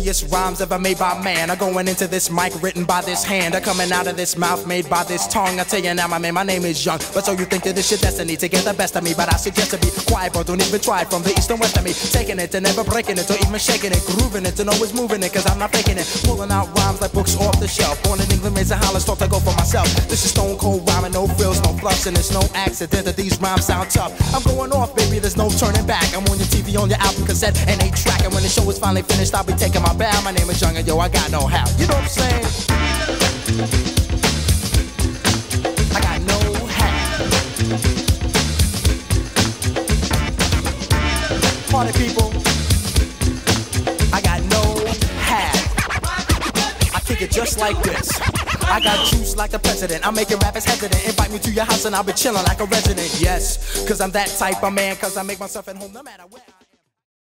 silliest rhymes ever made by man are going into this mic written by this hand, are coming out of this mouth made by this tongue. I tell you now, my man, my name is Young. But so you think that this your destiny to get the best of me? But I suggest to be quiet, bro. Don't even try it. From the east and west of me, taking it and never breaking it, or even shaking it, grooving it and always moving it, cause I'm not faking it. Pulling out rhymes like books off the shelf. Born in England, raised in Holland, start to go for myself. This is stone cold rhyming, no frills, no fluffs, and it's no accident that these rhymes sound tough. I'm going off, baby, there's no turning back. I'm on your TV, on your album cassette, and 8-track. And when the show is finally finished, I'll be taking my bow. My name is Young, and yo, I got no how. You know what I'm saying? I got no how. Party people, I got no how. I kick it just like this. I got juice like the president. I'm making rappers hesitant. Invite me to your house and I'll be chilling like a resident. Yes, cause I'm that type of man. Cause I make myself at home no matter where.